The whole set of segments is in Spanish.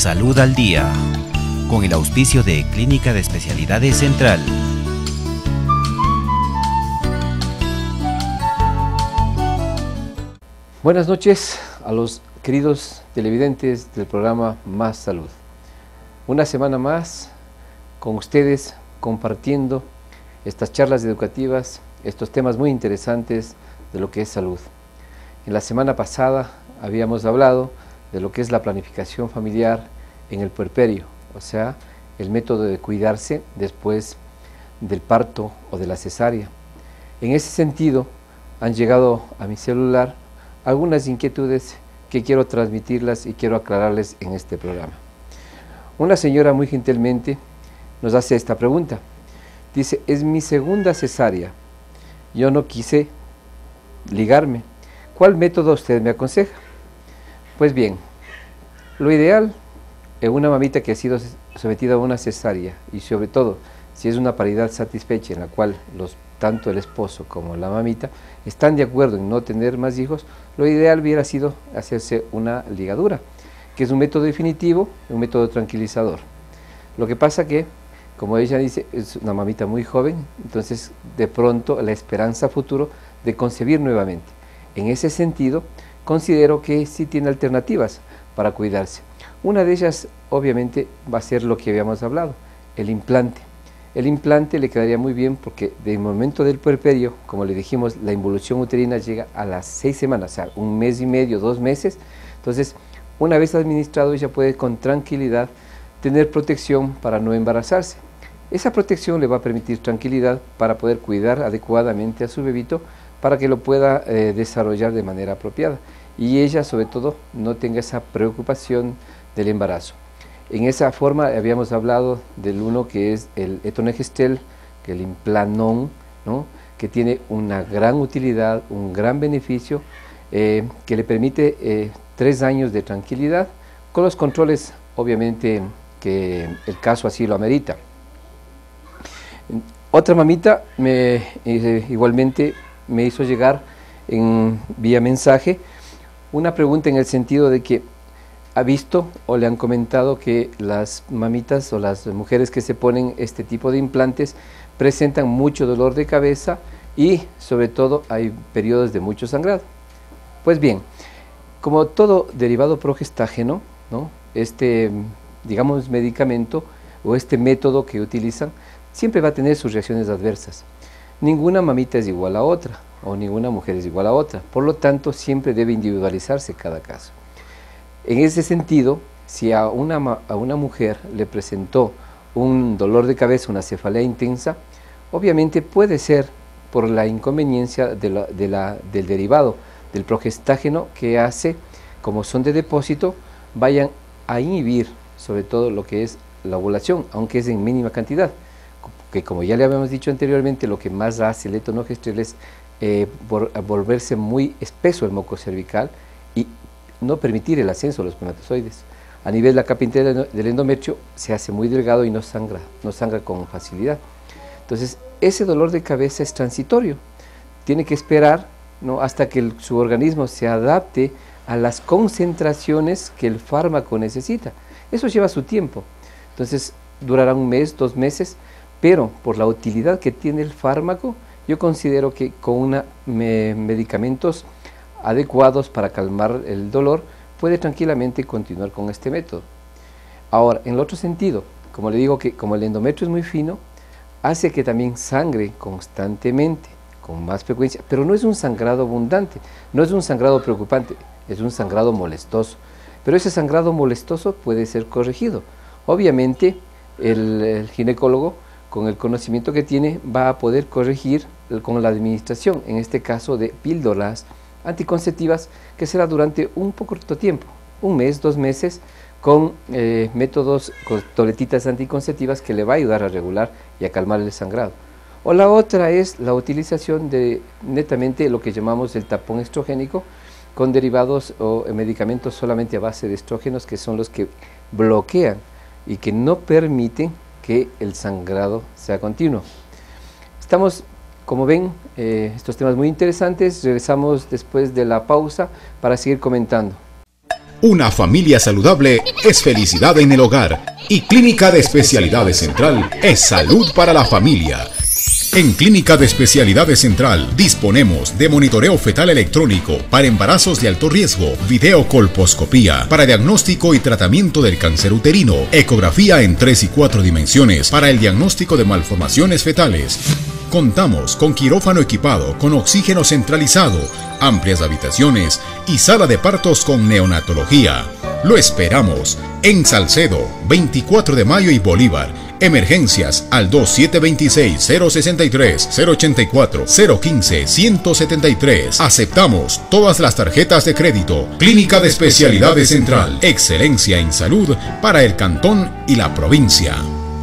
Salud al Día, con el auspicio de Clínica de Especialidades Central. Buenas noches a los queridos televidentes del programa Más Salud. Una semana más con ustedes compartiendo estas charlas educativas, estos temas muy interesantes de lo que es salud. En la semana pasada habíamos hablado de lo que es la planificación familiar en el puerperio, o sea, el método de cuidarse después del parto o de la cesárea. En ese sentido, han llegado a mi celular algunas inquietudes que quiero transmitirlas y quiero aclararles en este programa. Una señora muy gentilmente nos hace esta pregunta. Dice, es mi segunda cesárea, yo no quise ligarme. ¿Cuál método usted me aconseja? Pues bien, lo ideal en una mamita que ha sido sometida a una cesárea y sobre todo si es una paridad satisfecha en la cual tanto el esposo como la mamita están de acuerdo en no tener más hijos, lo ideal hubiera sido hacerse una ligadura, que es un método definitivo, un método tranquilizador. Lo que pasa que, como ella dice, es una mamita muy joven, entonces de pronto la esperanza futuro de concebir nuevamente. En ese sentido, considero que sí tiene alternativas para cuidarse. Una de ellas, obviamente, va a ser lo que habíamos hablado, el implante. El implante le quedaría muy bien porque del momento del puerperio, como le dijimos, la involución uterina llega a las 6 semanas, o sea, 1 mes y medio, 2 meses. Entonces, una vez administrado, ella puede con tranquilidad tener protección para no embarazarse. Esa protección le va a permitir tranquilidad para poder cuidar adecuadamente a su bebito para que lo pueda desarrollar de manera apropiada y ella sobre todo no tenga esa preocupación del embarazo. En esa forma habíamos hablado del uno que es el etonegestel, que el Implanon, ¿no?, que tiene una gran utilidad, un gran beneficio, que le permite 3 años de tranquilidad, con los controles obviamente que el caso así lo amerita. Otra mamita igualmente me hizo llegar vía mensaje una pregunta en el sentido de que ha visto o le han comentado que las mamitas o las mujeres que se ponen este tipo de implantes presentan mucho dolor de cabeza y sobre todo hay periodos de mucho sangrado. Pues bien, como todo derivado progestágeno, ¿no?, digamos medicamento o este método que utilizan siempre va a tener sus reacciones adversas. Ninguna mamita es igual a otra o ninguna mujer es igual a otra, por lo tanto siempre debe individualizarse cada caso. En ese sentido, si a una mujer le presentó un dolor de cabeza, una cefalea intensa, obviamente puede ser por la inconveniencia del derivado del progestágeno que hace, como son de depósito, vayan a inhibir sobre todo lo que es la ovulación, aunque es en mínima cantidad, que como ya le habíamos dicho anteriormente, lo que más hace el etonogestrel es volverse muy espeso el moco cervical y no permitir el ascenso de los espermatozoides. A nivel de la capa interna del endometrio se hace muy delgado y no sangra con facilidad. Entonces, ese dolor de cabeza es transitorio, tiene que esperar, ¿no?, hasta que su organismo se adapte a las concentraciones que el fármaco necesita. Eso lleva su tiempo, entonces durará 1 mes, 2 meses, pero por la utilidad que tiene el fármaco, yo considero que con medicamentos adecuados para calmar el dolor, puede tranquilamente continuar con este método. Ahora, en el otro sentido, como le digo que como el endometrio es muy fino, hace que también sangre constantemente, con más frecuencia, pero no es un sangrado abundante, no es un sangrado preocupante, es un sangrado molestoso. Pero ese sangrado molestoso puede ser corregido. Obviamente, el ginecólogo, con el conocimiento que tiene, va a poder corregir con la administración, en este caso de píldoras anticonceptivas, que será durante un poco tiempo, 1 mes, 2 meses, con métodos, con tabletitas anticonceptivas que le va a ayudar a regular y a calmar el sangrado. O la otra es la utilización de netamente lo que llamamos el tapón estrogénico, con derivados o medicamentos solamente a base de estrógenos, que son los que bloquean y que no permiten que el sangrado sea continuo. Estamos, como ven, estos temas muy interesantes. Regresamos después de la pausa para seguir comentando. Una familia saludable es felicidad en el hogar y Clínica de Especialidades Central es salud para la familia. En Clínica de Especialidades Central disponemos de monitoreo fetal electrónico para embarazos de alto riesgo, videocolposcopía para diagnóstico y tratamiento del cáncer uterino, ecografía en 3 y 4 dimensiones para el diagnóstico de malformaciones fetales. Contamos con quirófano equipado con oxígeno centralizado, amplias habitaciones y sala de partos con neonatología. Lo esperamos en Salcedo, 24 de Mayo y Bolívar. Emergencias al 2726-063-084-015-173. Aceptamos todas las tarjetas de crédito. Clínica de Especialidades Central. Excelencia en salud para el cantón y la provincia.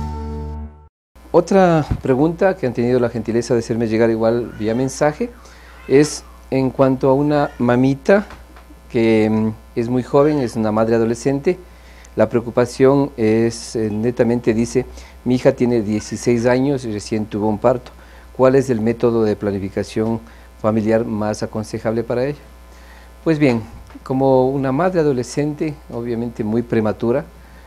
Otra pregunta que han tenido la gentileza de hacerme llegar igual vía mensaje es en cuanto a una mamita que es muy joven, es una madre adolescente. La preocupación es, netamente dice, mi hija tiene 16 años y recién tuvo un parto. ¿Cuál es el método de planificación familiar más aconsejable para ella? Pues bien, como una madre adolescente, obviamente muy prematura,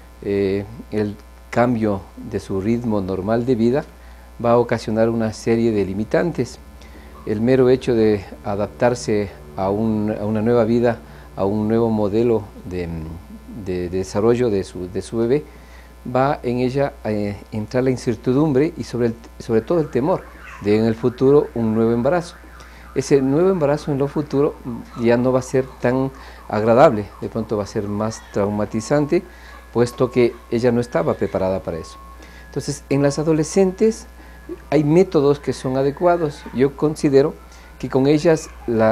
el cambio de su ritmo normal de vida va a ocasionar una serie de limitantes. El mero hecho de adaptarse a una nueva vida, a un nuevo modelo de desarrollo de su bebé, va en ella a entrar la incertidumbre y sobre todo el temor de en el futuro un nuevo embarazo. Ese nuevo embarazo en lo futuro ya no va a ser tan agradable, de pronto va a ser más traumatizante, puesto que ella no estaba preparada para eso. Entonces, en las adolescentes hay métodos que son adecuados. Yo considero que con ellas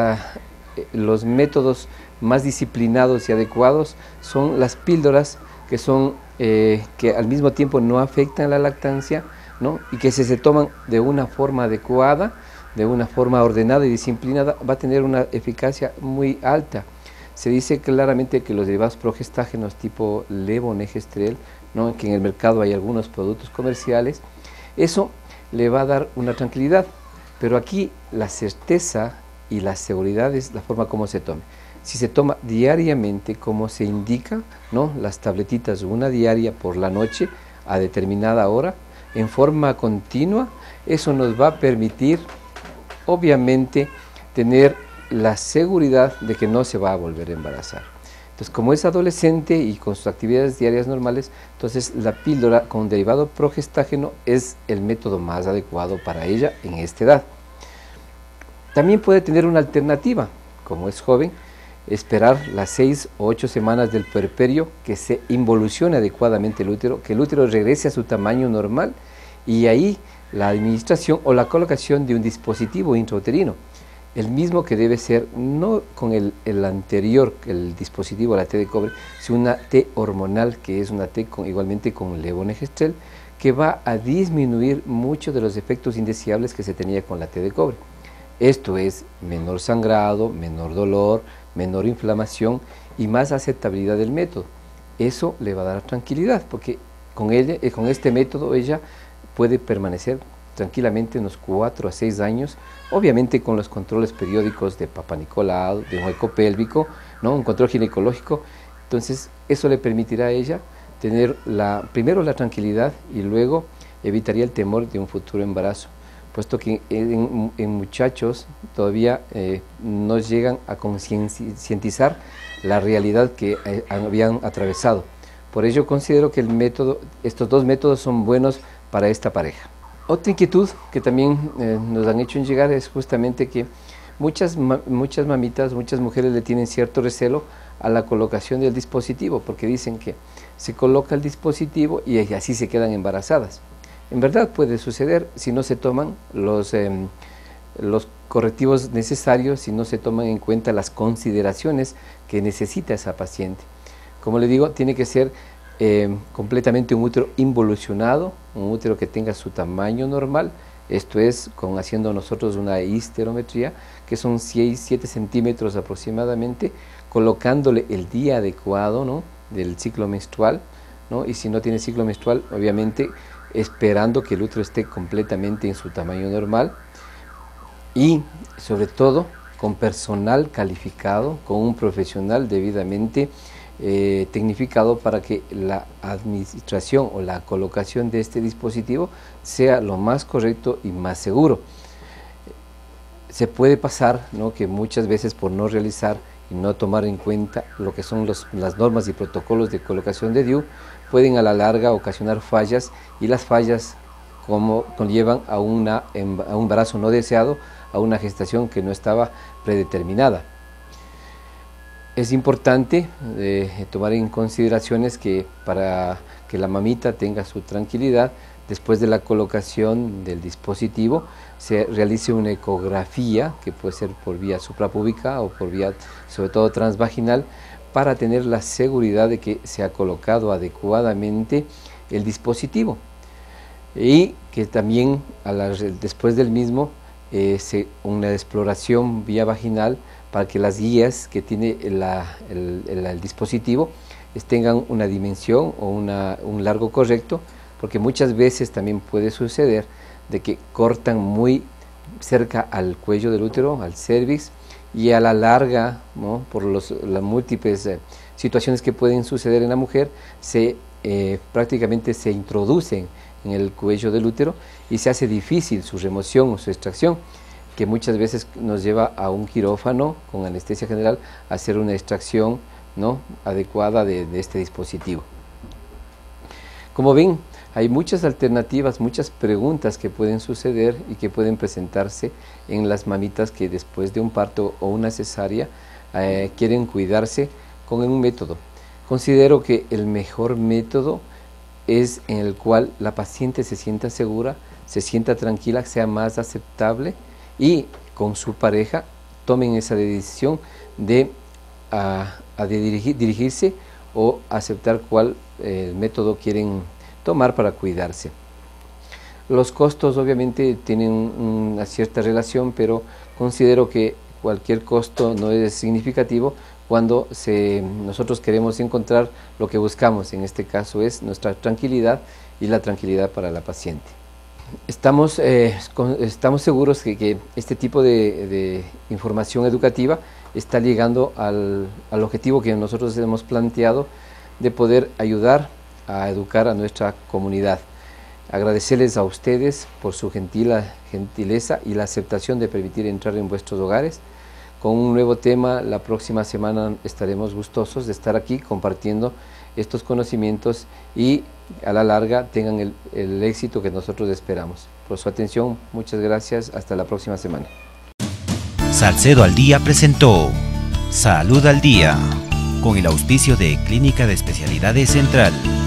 los métodos más disciplinados y adecuados son las píldoras que son que al mismo tiempo no afectan la lactancia, ¿no? Y que si se toman de una forma adecuada, de una forma ordenada y disciplinada, va a tener una eficacia muy alta. Se dice claramente que los derivados progestágenos tipo levonorgestrel, ¿no? Que en el mercado hay algunos productos comerciales, eso le va a dar una tranquilidad, pero aquí la certeza y la seguridad es la forma como se tome. Si se toma diariamente como se indica, ¿no? Las tabletitas, una diaria por la noche a determinada hora, en forma continua, eso nos va a permitir obviamente tener la seguridad de que no se va a volver a embarazar. Entonces, como es adolescente y con sus actividades diarias normales, entonces la píldora con derivado progestágeno es el método más adecuado para ella en esta edad. También puede tener una alternativa, como es joven, esperar las 6 o 8 semanas del puerperio, que se involucione adecuadamente el útero, que el útero regrese a su tamaño normal, y ahí la administración o la colocación de un dispositivo intrauterino, el mismo que debe ser no con el anterior, el dispositivo, la T de cobre, sino una T hormonal, que es una T igualmente con levonorgestrel, que va a disminuir muchos de los efectos indeseables que se tenía con la T de cobre. Esto es menor sangrado, menor dolor, menor inflamación y más aceptabilidad del método. Eso le va a dar tranquilidad, porque con este método ella puede permanecer tranquilamente unos 4 a 6 años, obviamente con los controles periódicos de Papa Nicolau, de un eco pélvico, ¿no? Un control ginecológico. Entonces eso le permitirá a ella tener primero la tranquilidad y luego evitaría el temor de un futuro embarazo, puesto que en muchachos todavía no llegan a concientizar la realidad que habían atravesado. Por ello considero que estos dos métodos son buenos para esta pareja. Otra inquietud que también nos han hecho llegar es justamente que muchas mamitas, muchas mujeres le tienen cierto recelo a la colocación del dispositivo, porque dicen que se coloca el dispositivo y así se quedan embarazadas. En verdad puede suceder si no se toman los correctivos necesarios, si no se toman en cuenta las consideraciones que necesita esa paciente. Como le digo, tiene que ser completamente un útero involucionado, un útero que tenga su tamaño normal, esto es haciendo nosotros una histerometría, que son 7 centímetros aproximadamente, colocándole el día adecuado, ¿no? Del ciclo menstrual, ¿no? Y si no tiene ciclo menstrual, obviamente esperando que el útero esté completamente en su tamaño normal, y sobre todo con personal calificado, con un profesional debidamente tecnificado para que la administración o la colocación de este dispositivo sea lo más correcto y más seguro. Se puede pasar, ¿no?, que muchas veces por no realizar y no tomar en cuenta lo que son las normas y protocolos de colocación de DIU, pueden a la larga ocasionar fallas, y las fallas conllevan a un embarazo no deseado, a una gestación que no estaba predeterminada. Es importante tomar en consideraciones que para que la mamita tenga su tranquilidad, después de la colocación del dispositivo se realice una ecografía, que puede ser por vía suprapúbica o por vía sobre todo transvaginal, para tener la seguridad de que se ha colocado adecuadamente el dispositivo, y que también después del mismo una exploración vía vaginal para que las guías que tiene el dispositivo tengan una dimensión o un largo correcto, porque muchas veces también puede suceder de que cortan muy cerca al cuello del útero, al cervix, y a la larga, ¿no?, por las múltiples situaciones que pueden suceder en la mujer, prácticamente se introducen en el cuello del útero y se hace difícil su remoción o su extracción, que muchas veces nos lleva a un quirófano con anestesia general a hacer una extracción, ¿no?, adecuada de este dispositivo. Como ven, hay muchas alternativas, muchas preguntas que pueden suceder y que pueden presentarse en las mamitas que después de un parto o una cesárea quieren cuidarse con un método. Considero que el mejor método es en el cual la paciente se sienta segura, se sienta tranquila, sea más aceptable, y con su pareja tomen esa decisión de dirigirse o aceptar cuál método quieren tomar para cuidarse. Los costos obviamente tienen una cierta relación, pero considero que cualquier costo no es significativo cuando nosotros queremos encontrar lo que buscamos. En este caso es nuestra tranquilidad y la tranquilidad para la paciente. Estamos seguros que este tipo de información educativa está llegando al objetivo que nosotros hemos planteado, de poder ayudar a educar a nuestra comunidad. Agradecerles a ustedes por su gentileza y la aceptación de permitir entrar en vuestros hogares. Con un nuevo tema, la próxima semana estaremos gustosos de estar aquí compartiendo estos conocimientos y a la larga tengan el éxito que nosotros esperamos. Por su atención, muchas gracias, hasta la próxima semana. Salcedo al Día presentó Salud al Día, con el auspicio de Clínica de Especialidades Central.